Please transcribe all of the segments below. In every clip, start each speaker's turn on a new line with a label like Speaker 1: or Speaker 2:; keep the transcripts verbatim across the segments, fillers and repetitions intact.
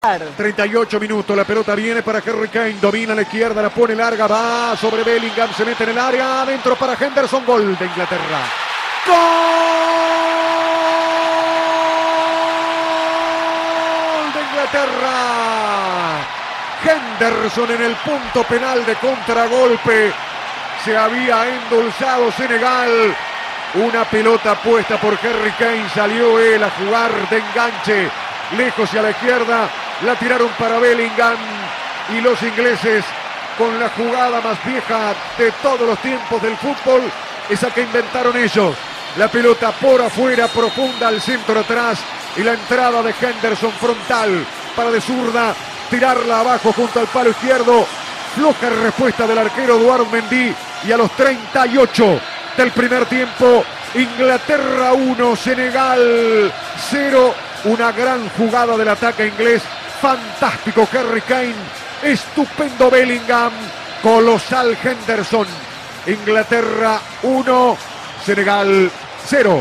Speaker 1: treinta y ocho minutos, la pelota viene para Harry Kane, domina a la izquierda, la pone larga, va sobre Bellingham, se mete en el área, adentro para Henderson, gol de Inglaterra. ¡Gol de Inglaterra! Henderson en el punto penal de contragolpe, se había endulzado Senegal, una pelota puesta por Harry Kane, salió él a jugar de enganche, lejos y a la izquierda, la tiraron para Bellingham y los ingleses con la jugada más vieja de todos los tiempos del fútbol, esa que inventaron ellos, la pelota por afuera, profunda al centro atrás y la entrada de Henderson frontal para de zurda, tirarla abajo junto al palo izquierdo, floja respuesta del arquero Eduard Mendy y a los treinta y ocho del primer tiempo, Inglaterra uno, Senegal cero, una gran jugada del ataque inglés, fantástico Harry Kane, estupendo Bellingham, colosal Henderson. Inglaterra uno, Senegal cero.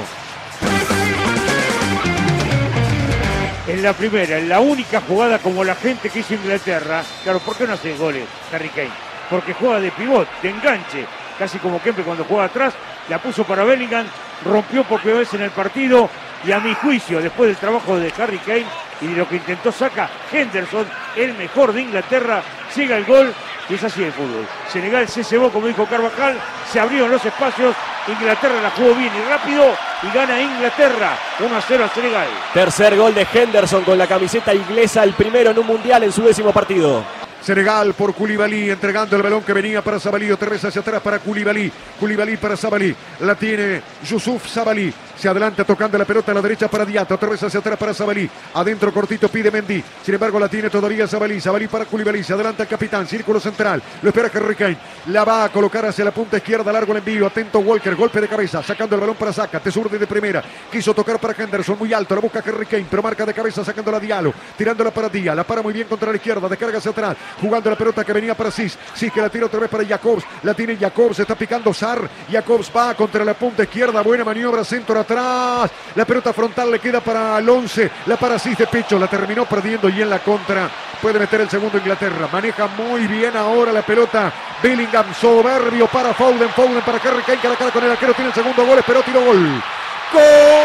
Speaker 2: En la primera, en la única jugada como la gente que hizo Inglaterra, claro, ¿por qué no hace goles Harry Kane? Porque juega de pivot, de enganche, casi como Kempe cuando juega atrás, la puso para Bellingham, rompió por primera vez en el partido y a mi juicio, después del trabajo de Harry Kane y de lo que intentó saca Henderson, el mejor de Inglaterra, llega el gol y es así el fútbol. Senegal se cebó, como dijo Carvajal, se abrieron los espacios, Inglaterra la jugó bien y rápido y gana Inglaterra uno a cero a Senegal.
Speaker 3: Tercer gol de Henderson con la camiseta inglesa, el primero en un mundial en su décimo partido.
Speaker 1: Senegal por Koulibaly, entregando el balón que venía para Sabaly, otra vez hacia atrás para Koulibaly, Koulibaly para Sabaly, la tiene Youssouf Sabaly, se adelanta tocando la pelota a la derecha para Diatta, otra vez hacia atrás para Sabaly, adentro cortito pide Mendy, sin embargo la tiene todavía Sabaly, Sabaly para Koulibaly, se adelanta el capitán, círculo central, lo espera Harry Kane, la va a colocar hacia la punta izquierda, largo el envío, atento Walker, golpe de cabeza, sacando el balón para Saka, Tesurde de primera, quiso tocar para Henderson, muy alto, la busca Harry Kane, pero marca de cabeza sacándola a Diallo, tirándola para Díaz, la para muy bien contra la izquierda, descarga hacia atrás, jugando la pelota que venía para Cis, Cis que la tira otra vez para Jacobs, la tiene Jacobs, está picando Sarr, Jacobs va contra la punta izquierda, buena maniobra, centro atrás, la pelota frontal le queda para el once, la para Cis de pecho, la terminó perdiendo y en la contra puede meter el segundo Inglaterra, maneja muy bien ahora la pelota Bellingham, soberbio para Foden, Foden para Harry Kane, cara a cara con el arquero, tiene el segundo gol, esperó, tiró gol, ¡gol!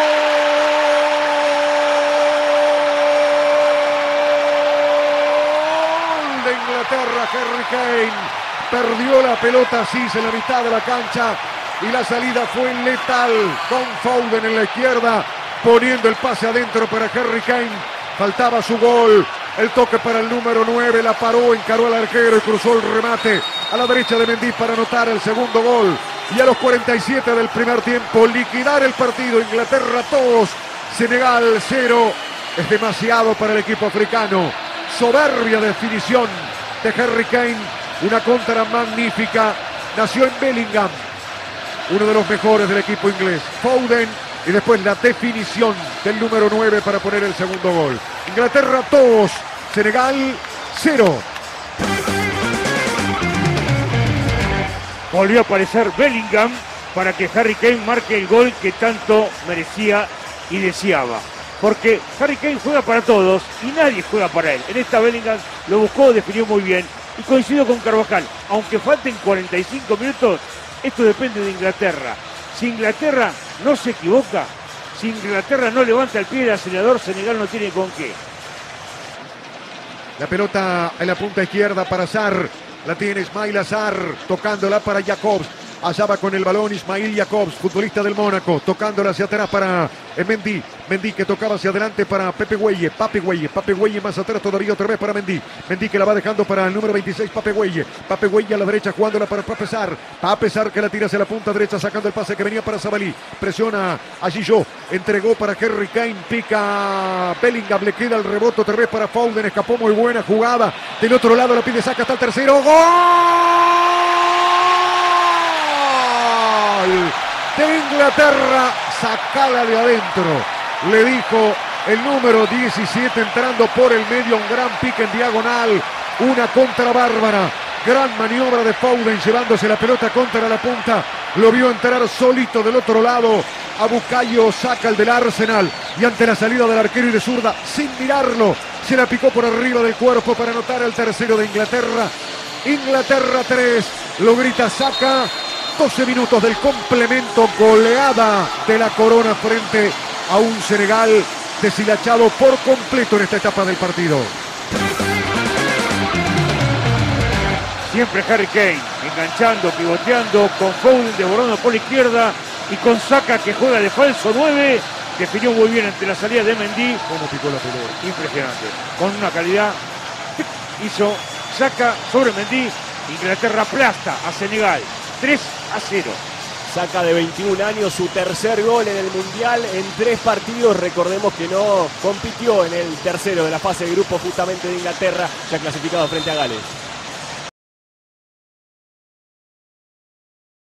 Speaker 1: Inglaterra, Harry Kane perdió la pelota así en la mitad de la cancha y la salida fue letal con Foden en la izquierda poniendo el pase adentro para Harry Kane, faltaba su gol, el toque para el número nueve, la paró, encaró al arquero y cruzó el remate a la derecha de Mendy para anotar el segundo gol y a los cuarenta y siete del primer tiempo liquidar el partido. Inglaterra dos, Senegal cero, es demasiado para el equipo africano, soberbia definición de Harry Kane, una contra magnífica, nació en Bellingham, uno de los mejores del equipo inglés, Foden, y después la definición del número nueve para poner el segundo gol. Inglaterra dos, Senegal cero.
Speaker 2: Volvió a aparecer Bellingham para que Harry Kane marque el gol que tanto merecía y deseaba. Porque Harry Kane juega para todos y nadie juega para él. En esta Bellingham lo buscó, definió muy bien y coincidió con Carvajal. Aunque falten cuarenta y cinco minutos, esto depende de Inglaterra. Si Inglaterra no se equivoca, si Inglaterra no levanta el pie del acelerador, Senegal no tiene con qué.
Speaker 1: La pelota en la punta izquierda para Sarr, la tiene Ismail Sarr, tocándola para Jacobs. Allá va con el balón Ismail Jacobs, futbolista del Mónaco, tocándola hacia atrás para Mendy. Mendy que tocaba hacia adelante para Pepe Güelle, Pape Güelle, Pape Güelle más atrás todavía otra vez para Mendy. Mendy que la va dejando para el número veintiséis, Pape Güelle. Pape Güelle a la derecha jugándola para Pape Sarr. Pape Sarr que la tira hacia la punta derecha sacando el pase que venía para Sabaly. Presiona a Gillo, entregó para Harry Kane, pica Bellingham, le queda el rebote otra vez para Foden, escapó muy buena jugada. Del otro lado la pide, saca hasta el tercero. ¡Gol! De Inglaterra, sacala de adentro, le dijo el número diecisiete entrando por el medio, un gran pique en diagonal, una contra bárbara, gran maniobra de Foden llevándose la pelota contra la punta, lo vio entrar solito del otro lado a Bukayo Saka, el del Arsenal, y ante la salida del arquero y de zurda, sin mirarlo, se la picó por arriba del cuerpo para anotar el tercero de Inglaterra. Inglaterra tres, lo grita Saka. doce minutos del complemento, goleada de la Corona frente a un Senegal deshilachado por completo en esta etapa del partido.
Speaker 2: Siempre Harry Kane, enganchando, pivoteando, con Foden devorando por la izquierda y con Saka que juega de falso nueve, definió muy bien ante la salida de Mendy.
Speaker 1: Cómo picó la pelota.
Speaker 2: Impresionante, con una calidad, hizo Saka sobre Mendy, Inglaterra aplasta a Senegal, tres a cero.
Speaker 3: Saka de veintiún años, su tercer gol en el Mundial en tres partidos. Recordemos que no compitió en el tercero de la fase de grupo justamente de Inglaterra, ya clasificado frente a Gales.